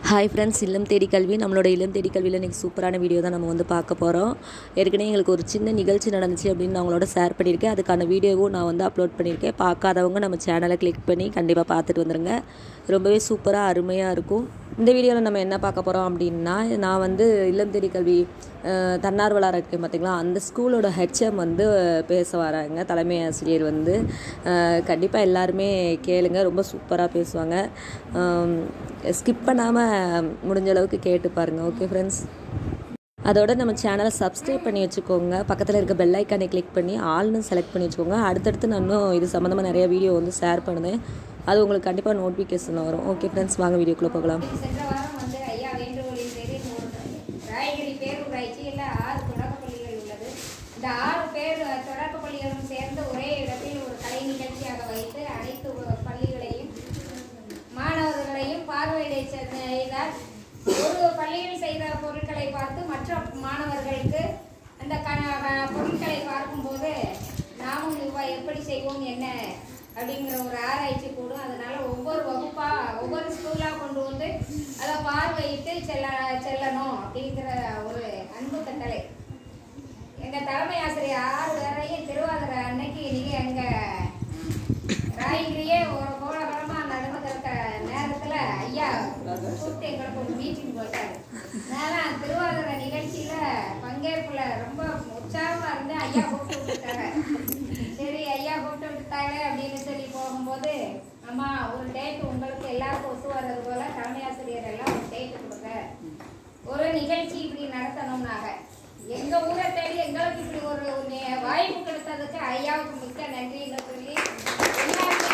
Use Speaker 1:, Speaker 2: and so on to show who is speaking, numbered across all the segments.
Speaker 1: Hi friends, இல்லம் தேடி கல்வி. நம்மளோட இல்லம் தேடி கல்வியில் இன்றைக்கி சூப்பரான வீடியோ தான் நம்ம வந்து பார்க்க போகிறோம். ஏற்கனவே எங்களுக்கு ஒரு சின்ன நிகழ்ச்சி நடந்துச்சு அப்படின்னு நான் அவங்களோட ஷேர் பண்ணியிருக்கேன். அதுக்கான வீடியோவும் நான் வந்து அப்லோட் பண்ணியிருக்கேன். பார்க்காதவங்க நம்ம சேனலை கிளிக் பண்ணி கண்டிப்பாக பார்த்துட்டு வந்துடுங்க. ரொம்பவே சூப்பராக அருமையாக இருக்கும். இந்த வீடியோவில் நம்ம என்ன பார்க்க போகிறோம் அப்படின்னா, நான் வந்து இல்லம் தேடி கல்வி தன்னார்வலராக இருக்கேன் பார்த்திங்களா, அந்த ஸ்கூலோட ஹெச்எம் வந்து பேச வராங்க. தலைமை ஆசிரியர் வந்து கண்டிப்பாக எல்லாருமே கேளுங்க, ரொம்ப சூப்பராக பேசுவாங்க. ஸ்கிப் பண்ணாமல் முடிஞ்ச அளவுக்கு கேட்டு பாருங்கள். ஓகே ஃப்ரெண்ட்ஸ், அதோட நம்ம சேனலை சப்ஸ்கிரைப் பண்ணி வச்சுக்கோங்க. பக்கத்தில் இருக்க பெல் ஐக்கானை கிளிக் பண்ணி ஆல்னு செலக்ட் பண்ணி வச்சுக்கோங்க. அடுத்தடுத்து நான் இன்னும் இது சம்மந்தமாக நிறைய வீடியோ வந்து ஷேர் பண்ணுவேன். அது உங்களுக்கு கண்டிப்பாக நோட்டிஃபிகேஷன் வரும். ஓகே ஃப்ரெண்ட்ஸ், வாங்க வீடியோக்குள்ளே போகலாம்.
Speaker 2: சென்ற வாரம் வந்து ஐயா வேண்டுகோளின் பேரில் ராயகிரி பேரூராட்சியில் 6 தொடக்க பள்ளிகள் உள்ளது. இந்த 6 தொடக்க பள்ளிகளும் சேர்ந்து ஒரே இடத்தில் ஒரு கலை நிகழ்ச்சியாக வைத்து அனைத்து பள்ளிகளையும் மாணவர்களையும் பார்வையிட செய்தால் ஒரு பள்ளியில் செய்த பொருட்களை பார்த்து மற்ற மாணவர்களுக்கு அந்த பொருட்களை பார்க்கும்போது நாமும் எப்படி செய்வோம் என்ன அப்படிங்கிற ஒரு ஆராய்ச்சி கூடும். அதனால ஒவ்வொரு ஒவ்வொரு ஸ்கூலாக கொண்டு வந்து அதை பார்வையிட்டு செல்லணும் அப்படிங்கிற ஒரு அன்பு கட்டளை. எங்கள் தலைமை ஆசிரியர் 6 பேரையும் திருவாதிரை அன்னைக்கு நீங்கள் எங்கள் ராயகிரியே ஒரு கோலகலமாக நடந்துக்கிற நேரத்தில் ஐயா கூப்பிட்டு எங்களுக்கு ஒரு மீட்டிங் போட்டார். நான் திருவாதிரை நிகழ்ச்சியில் பங்கேற்பில் ரொம்ப உற்சாகமாக இருந்து ஐயா கூப்பிட்டு விட்டுட்டாங்க. சரி, ஐயா கூப்பிட்டு விட்டுட்டாங்க அப்படின்னு சொல்லி போகும்போது, அம்மா ஒரு டேட் உங்களுக்கு எல்லாருக்கும் ஒத்து வர்றது போல தலைமை ஆசிரியர் எல்லாம் ஒரு டேட்டு கொடுங்க, ஒரு நிகழ்ச்சி இப்படி நடத்தணும்னாங்க. எங்கள் ஊரை தேடி எங்களுக்கு இப்படி ஒரு வாய்ப்பு கொடுத்ததுக்கு ஐயாவுக்கு மிக்க நன்றின்னு சொல்லி எல்லாருமே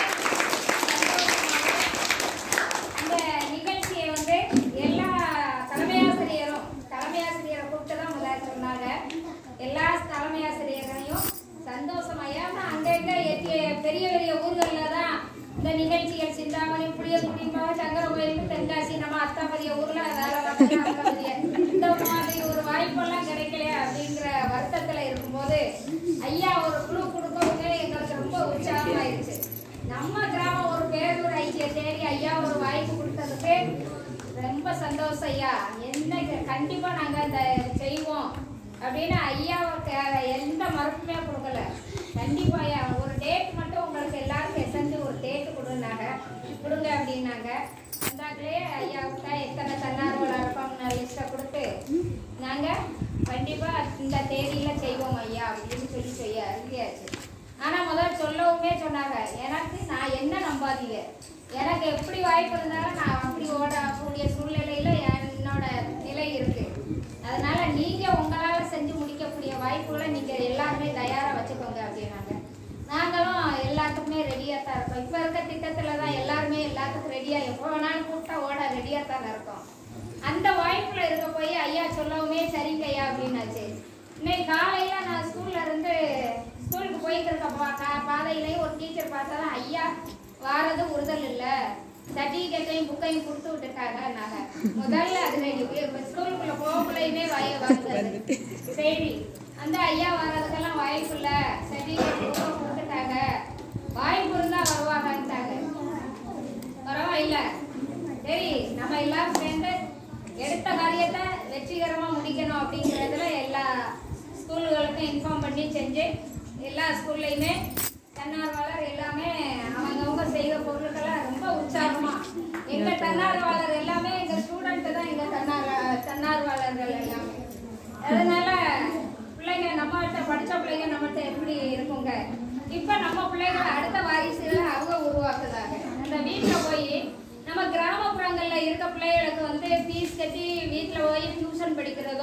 Speaker 2: இந்த நிகழ்ச்சியை வந்து எல்லா தலைமை ஆசிரியரை கூப்பிட்டு தான் முதல்ல சொன்னாங்க. எல்லா தலைமை ஆசிரியர்களையும் சந்தோஷமாயா அங்கங்கே பெரிய பெரிய ஊர்களில் தான் இந்த நிகழ்ச்சிகள் சிந்தாமணி, புளியக்குடி, சங்கரகோயில், தென்காசி, நம்ம அத்தாபதிய ஊரில் வேலை பார்க்கக்கூடிய இந்த மாதிரி ஒரு வாய்ப்பெல்லாம் கிடைக்கலையா அப்படிங்கிற வருத்தத்தில் இருக்கும்போது ஐயா ஒரு குழு கொடுக்கவுமே எங்களுக்கு ரொம்ப உற்சாகமாயிருச்சு. நம்ம கிராமம் ஒரு பேரூர் ஐக்கிய தேடி ஐயா ஒரு வாய்ப்பு கொடுத்ததுக்கு ரொம்ப சந்தோஷம் ஐயா. என்ன கண்டிப்பாக நாங்கள் இந்த செய்வோம் அப்படின்னு ஐயாவுக்கு எந்த மறுப்புமே கொடுக்கல. கண்டிப்பாக ஐயா ஒரு டேட் மட்டும் உங்களுக்கு எல்லாருக்கும் செஞ்சு ஒரு டேட்டு கொடுங்க அப்படின்னாங்க. அந்தாங்களே ஐயாவுக்கு எத்தனை தன்னார்வலர் இருப்பாங்க லிஸ்ட்டை கொடுத்து நாங்கள் கண்டிப்பாக இந்த தேதியில் செய்வோம் ஐயா அப்படின்னு சொல்லி சொல்லியாச்சு. ஆனால் முதல் சொல்லவுமே சொன்னாங்க, எனக்கு நான் என்ன நம்பாதீங்க, எனக்கு எப்படி வாய்ப்பு இருந்தாலும் நான் அப்படி ஓடக்கூடிய சூழ்நிலையில் என்னோட நிலை இருக்குது. அதனால நீங்கள் உங்களால் செஞ்சு முடிக்கக்கூடிய வாய்ப்புகளை நீங்கள் எல்லாருமே தயாராக வச்சுக்கோங்க அப்படின்னாங்க. நாங்களும் எல்லாத்துக்குமே ரெடியாக தான் இருக்கோம். இப்போ இருக்க திட்டத்தில் தான் எல்லாருமே எல்லாத்துக்கும் ரெடியாக, எப்போ வேணாலும் கூப்பிட்டா ஓட ரெடியாக தான் இருக்கோம். அந்த வாய்ப்பில் இருக்க போய் ஐயா சொல்லவுமே சரிங்க ஐயா அப்படின்னாச்சு. இன்னைக்கு காலையில் நான் ஸ்கூலுக்கு போயிட்டு இருக்க பாதையிலையும் ஒரு டீச்சர் பார்த்தா தான் ஐயா வாரது உறுதல் இல்லை, சர்டிஃபிகேட்டையும் புக்கையும் கொடுத்து விட்டுட்டாங்க. நாங்கள் முதல்ல அது ஸ்கூலுக்குள்ளே போகக்குள்ளையுமே வருது செய்தி, அந்த ஐயா வர்றதுக்கெல்லாம் வாய்ப்பு இல்லை, சர்டிஃபிகேட் கொடுத்துட்டாங்க, வாய்ப்பு இருந்தால் வருவாங்கன்ட்டாங்க. பரவாயில்ல, சரி நம்ம எல்லாரும் சேர்ந்து எடுத்த காரியத்தை வெற்றிகரமாக முடிக்கணும் அப்படிங்கிறதுல எல்லா ஸ்கூல்களுக்கும் இன்ஃபார்ம் பண்ணி செஞ்சு எல்லா ஸ்கூல்லையுமே தன்னார்வலர் எல்லாமே அவங்கவுங்க செய்கிற பொருட்கள்லாம் ரொம்ப உற்சாகமாக, எங்கள் தன்னார்வலர் எல்லாமே எங்கள் ஸ்டூடெண்ட்டு தான் எங்கள் தன்னார்வலர்கள் எல்லாமே. அதனால பிள்ளைங்க நம்மகிட்ட படித்த பிள்ளைங்க நம்மகிட்ட எப்படி இருக்குங்க, இப்போ நம்ம பிள்ளைங்களை அடுத்த வாரிசுகளை அவங்க உருவாக்குறாங்க. அந்த வீட்டில் போய் நம்ம கிராமப்புறங்களில் இருக்க பிள்ளைகளுக்கு வந்து ஃபீஸ் கட்டி வீட்டில் போய் டியூஷன்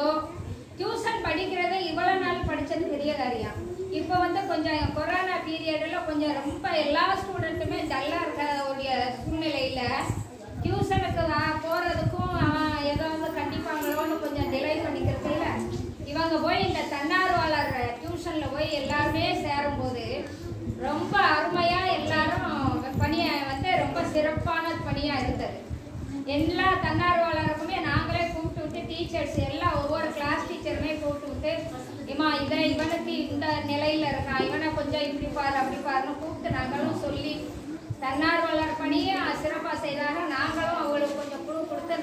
Speaker 2: படிக்கிறத இவ்வளோ நாள் படித்தது பெரிய காரியம். இப்போ வந்து கொஞ்சம் கொரோனா பீரியடில் கொஞ்சம் ரொம்ப எல்லா ஸ்டூடெண்ட்டுமே டல்லாக இருக்கக்கூடிய சூழ்நிலையில் டியூஷனுக்கு போகிறதுக்கும் ஏதோ வந்து கண்டிப்பாங்களோன்னு கொஞ்சம் டிலே பண்ணிக்கிறதுல இவங்க போய் இந்த தன்னார்வலர் டியூஷனில் போய் எல்லாருமே சேரும்போது ரொம்ப அருமையாக எல்லாரும் பணியை வந்து ரொம்ப சிறப்பான பணியாக இருந்தது. எல்லா தன்னார்வலருக்குமே நாங்களே கூப்பிட்டு விட்டு டீச்சர்ஸ் எல்லாம் ஒவ்வொரு கிளாஸ் டீச்சருமே கூப்பிட்டு விட்டு, இம்மா இவனுக்கு இந்த நிலையில் இருக்கான், இவனை கொஞ்சம் இப்படி பாரு அப்படி பாருன்னு கூப்பிட்டு நாங்களும் சொல்லி தன்னார்வலர் பணியை சிறப்பாக செய்தாங்க. நாங்களும் அவங்களுக்கு கொஞ்சம் குழு கொடுத்து நல்லபடியாக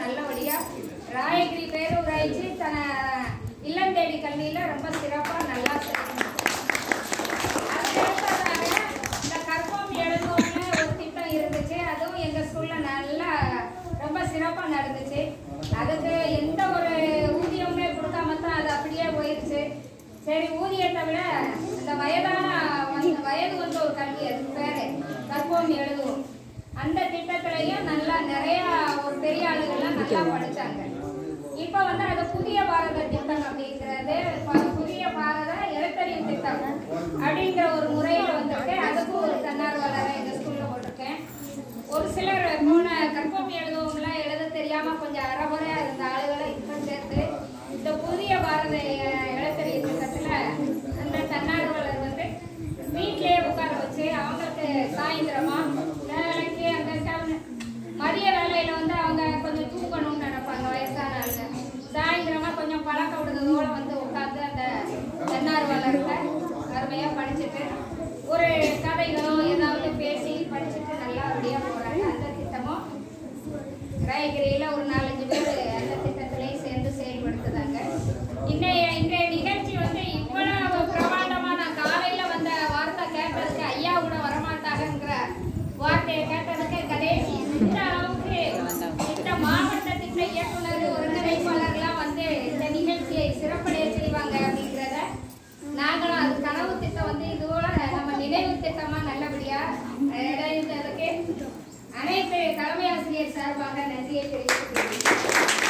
Speaker 2: நல்லபடியா ராயகிரி பேரூராட்சி இல்லம் தேடி கல்வியில ரொம்ப சிறப்பா நல்லா செய்யணும். அதுக்கடுத்ததாக இந்த கற்பம் எழுதுவோம்னு ஒரு திட்டம் இருந்துச்சு. அதுவும் எங்க ஸ்கூல்ல நல்லா ரொம்ப சிறப்பா நடந்துச்சு. அதுக்கு எந்த ஒரு ஊதியமுமே கொடுக்காம தான் அது அப்படியே போயிருச்சு. சரி, ஊதியத்தை விட இந்த வயது வந்து ஒரு கல்வி, அதுக்கு பேரு கற்போம் எழுதுவோம். அந்த திட்டத்திலையும் நல்லா நிறைய ஒரு பெரிய ஆளுகள்லாம் நல்லா படிச்சாங்க. இப்ப வந்து அது புதிய பாரத திட்டம் அப்படிங்கிறது, புதிய பாரத எழுத்தறிவு திட்டம் அப்படிங்கிற ஒரு முறையில வந்துட்டு அதுக்கும் ஒரு தன்னார்வலரை எங்க ஸ்கூல்ல போட்டிருக்கேன். ஒரு சிலர் போன கற்போம் எழுதுவோம்லாம் எழுத தெரியாம கொஞ்சம் அறகுறையா இருந்த ஆளுகளை இப்ப சேர்த்து இந்த புதிய பாரத எழுத்தறிவு திட்டத்துல அந்த தன்னார்வலர் வந்து வீட்டிலேயே உட்கார வச்சு அவங்களுக்கு சாயந்தரமா வேலைக்கு அந்த மதிய வேலையில வந்து அவங்க கொஞ்சம் தூங்கணும்னு நினைப்பாங்க வயசான ஆளுங்க. சாயந்தரமா கொஞ்சம் பழக்க விடுறதோட வந்து உட்காந்து அந்த தன்னார்வலர்கிட்ட அருமையா படிச்சுட்டு ஒரு கதைகளோ ஏதாவது பேசி படிச்சுட்டு நல்லா அப்படியே போறாங்க. அந்த திட்டமும் ராயகிரியில ஒரு 4-5 பேர் அந்த திட்டத்திலையும் சேர்ந்து செயல்படுத்துதாங்க. இன்றைய நிகழ்ச்சி வந்து இவ்வளவு பிரமாண்டமா நான் காலையில வந்த வார்த்தை கேட்டதுக்கு ஐயா கூட வரமாட்டாங்கிற வார்த்தையை கேட்டதுக்கு கடைசி இந்த அளவுக்கு இந்த மாவட்ட திட்ட இயக்குனர் ஒருங்கிணைப்பாளர்லாம் வந்து இந்த நிகழ்ச்சியை சிறப்படைய செய்வாங்க அப்படிங்கிறத நாங்களும் அது கனவு திட்டம் வந்து இதோட நம்ம நினைவு திட்டமா நல்லபடியா அடைந்ததுக்கு அனைத்து தலைமை ஆசிரியர் சார்பாக நன்றியை தெரிவித்துக் கொள்கிறேன்.